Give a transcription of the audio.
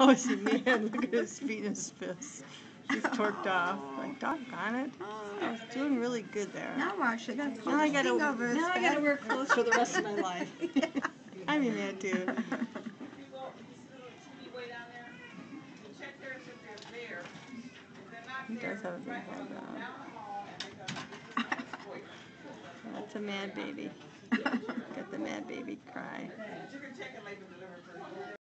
Oh, is he mad? Look at his feet and his fists. He's torqued off. Like, doggone it. I was doing really good there. Now watch it. Now I gotta wear clothes for the rest of my life. I'd be mad too. He does have a big head though. That's a mad baby. Got the mad baby cry.